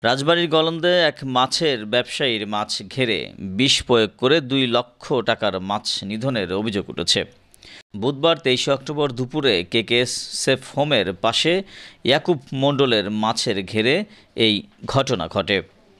রাজবাড়ীর গলন্দে এক মাছের ব্যবসায়ীর মাছ ঘেরে বিষ প্রয়োগ করে ২ লক্ষ টাকার মাছ নিধনের অভিযোগ উঠেছে। বুধবার ২৩ অক্টোবর দুপুরে কেকেএস সেফ হোমের পাশে ইয়াকুব মণ্ডলের মাছের ঘেরে এই ঘটনা ঘটে।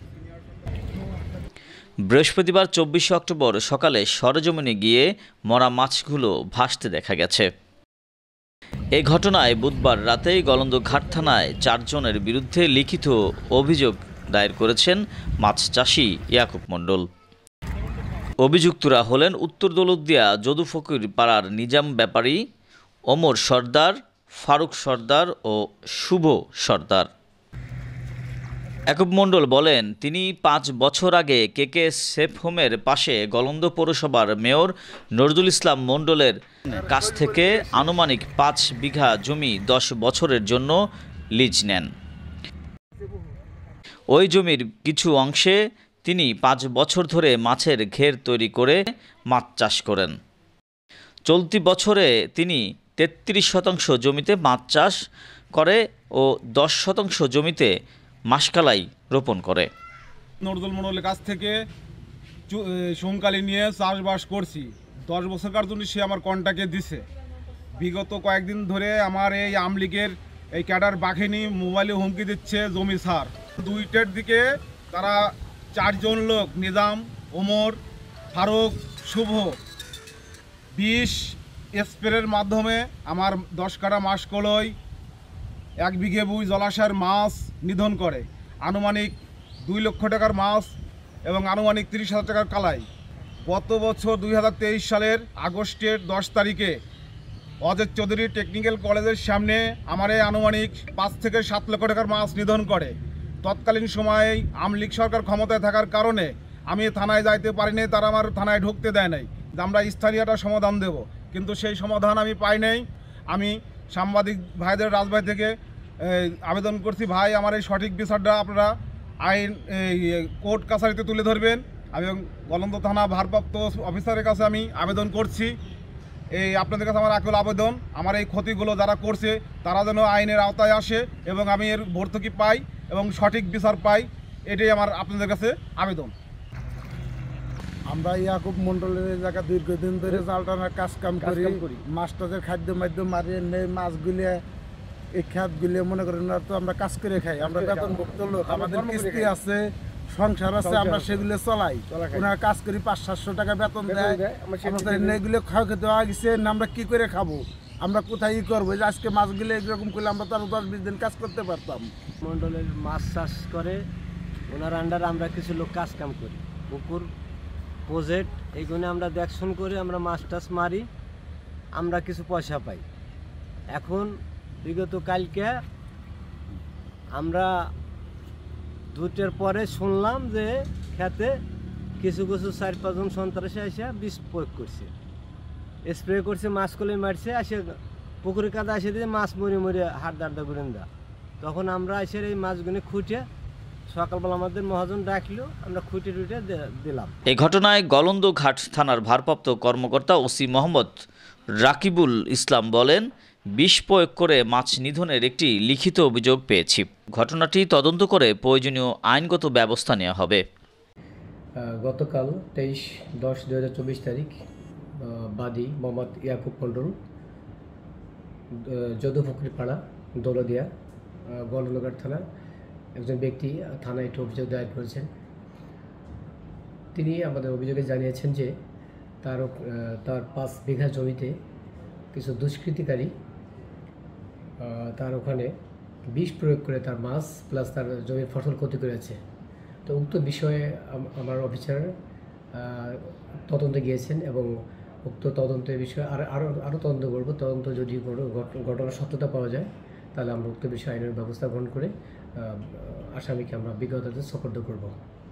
বৃহস্পতিবার ২৪ অক্টোবর সকালে সরেজমিনে গিয়ে মরা মাছগুলো ভাসতে দেখা গেছে। এই ঘটনায় বুধবার রাতেই গলন্দ ঘাট থানায় ৪ জনের বিরুদ্ধে লিখিত অভিযোগ দায়ের করেছেন মাছ চাষি ইয়াকুব মণ্ডল। অভিযুক্তরা হলেন উত্তর দৌলতদিয়া যদুফকির পাড়ার নিজাম ব্যাপারী, ওমর সর্দার, ফারুক সর্দার ও শুভ সর্দার। ইয়াকুব মণ্ডল বলেন, তিনি ৫ বছর আগে কেকেএস সেফ হোমের পাশে গলন্দ পৌরসভার মেয়র নজরুল ইসলাম মণ্ডলের কাছ থেকে আনুমানিক ৫ বিঘা জমি ১০ বছরের জন্য লিজ নেন। ওই জমির কিছু অংশে তিনি ৫ বছর ধরে মাছের ঘের তৈরি করে মাছ চাষ করেন। চলতি বছরে তিনি ৩৩% জমিতে মাছ চাষ করে ও ১০% জমিতে মাসকালাই রোপণ করে। নজরুল মণ্ডলের কাছ থেকে সোমকালী নিয়ে চাষবাস করছি। 10 বছরকার জন্য সে আমার কন্ট্রাক্টে দিছে। বিগত কয়েকদিন ধরে আমার এই আমলিগের এই ক্যাডার বাঘিনী মোবাইলে হুমকি দিচ্ছে জমি ছাড়। 2টার দিকে তারা 4 জন লোক নিজাম, ওমর, ফারুক, শুভ বিষ স্প্রের মাধ্যমে আমার 10 কাঠা মাসকলই 1 বিঘে বুই জলাশয়ের মাছ নিধন করে। আনুমানিক 2 লক্ষ টাকার মাছ এবং আনুমানিক 30,000 টাকার কালাই। গত বছর 2023 সালের আগস্টের 10 তারিখে অজয় চৌধুরী টেকনিক্যাল কলেজের সামনে আমার এই আনুমানিক 5 থেকে 7 লক্ষ টাকার মাছ নিধন করে। তৎকালীন সময়ে আমলিগ সরকার ক্ষমতায় থাকার কারণে আমি থানায় যাইতে পারিনি, তারা আমার থানায় ঢুকতে দেয় নাই। আমরা স্থানীয়টা সমাধান দেব, কিন্তু সেই সমাধান আমি পাই নাই। আমি সাংবাদিক ভাইদের রাজবাড়ী থেকে আবেদন করছি, ভাই আমার এই সঠিক বিচারটা আপনারা আইন কোর্ট কাছারিতে তুলে ধরবেন। আমি গলন্দ থানা ভারপ্রাপ্ত অফিসারের কাছে আমি আবেদন করছি। এই আপনাদের কাছে আমার আকুল আবেদন, আমার এই ক্ষতিগুলো যারা করছে তারা যেন আইনের আওতায় আসে এবং আমি এর ভর্তুকি পাই এবং সঠিক বিচার পাই, এটাই আমার আপনাদের কাছে আবেদন। আমরা ইয়াকুব মণ্ডলের জায়গা দীর্ঘদিন ধরে জাল টানার কাজ কাম করি। মাছটাদের খাদ্য মাধ্যম মারিয়ে নেই, মাছগুলিয়ে এই খাতগুলিয়ে মনে করেন না, তো আমরা কাজ করে খাই। আমরা বেতনভুক্ত লোক, আমাদের কিস্তি আছে, সংসার আছে, আমরা সেগুলো চলাই। ওনারা কাজ করি, 500-700 টাকা বেতন দেয়। আমাদের এগুলো খাওয়া খেতে হওয়া গেছে, আমরা কি করে খাবো, আমরা কোথায় করবো? যে আজকে মাছগুলো এরকম করলে আমরা তো আরো 10-20 দিন কাজ করতে পারতাম। মণ্ডলের মাছ চাষ করে ওনার আন্ডারে আমরা কিছু লোক কাজ কাম করি, পুকুর প্রজেক্ট এইগুলো আমরা দেখশন করে আমরা মাছ টাছ মারি, আমরা কিছু পয়সা পাই। এখন বিগত কালকে আমরা 2টার পরে শুনলাম যে খেতে কিছু 4-5 জন সন্ত্রাসী এসে বিষ প্রয়োগ করছে, স্প্রে করছে, মাছগুলি মারছে, আসে পুকুরে কাদা এসে দিয়ে মাছ মরে মরে হাড় দাঁড়া করেন দা। তখন আমরা এসে এই মাছগুলি খুঁটে সকালবেলা আমাদের মহাজন ডাকলো, আমরা খুঁটে টুটে দিলাম। এই ঘটনায় গলন্দ ঘাট থানার ভারপ্রাপ্ত কর্মকর্তা ওসি মোহাম্মদ রাকিবুল ইসলাম বলেন, বিষ প্রয়োগ করে মাছ নিধনের একটি লিখিত অভিযোগ পেয়েছি। ঘটনাটি তদন্ত করে প্রয়োজনীয় আইনগত ব্যবস্থা নেওয়া হবে। গতকাল 23/10/2024 তারিখ বাদী মোহাম্মদ ইয়াকুব মণ্ডল, যদুফকির পাড়া, দৌলতদিয়া, গলন্দঘাট থানা একজন ব্যক্তি থানায় একটি অভিযোগ দায়ের করেছেন। তিনি আমাদের অভিযোগে জানিয়েছেন যে তার 5 বিঘা জমিতে কিছু দুষ্কৃতিকারী তার ওখানে বিষ প্রয়োগ করে তার মাছ প্লাস তার জমির ফসল ক্ষতি করেছে। তো উক্ত বিষয়ে আমার অফিসার তদন্তে গিয়েছেন এবং উক্ত তদন্তের বিষয়ে আরও তদন্ত করব। তদন্ত যদি কোনো ঘটনার সত্যতা পাওয়া যায় তাহলে আমরা উক্ত বিষয়ে আইনের ব্যবস্থা গ্রহণ করে আসামিকে আমরা বিজ্ঞতাতে সোপর্দ করব।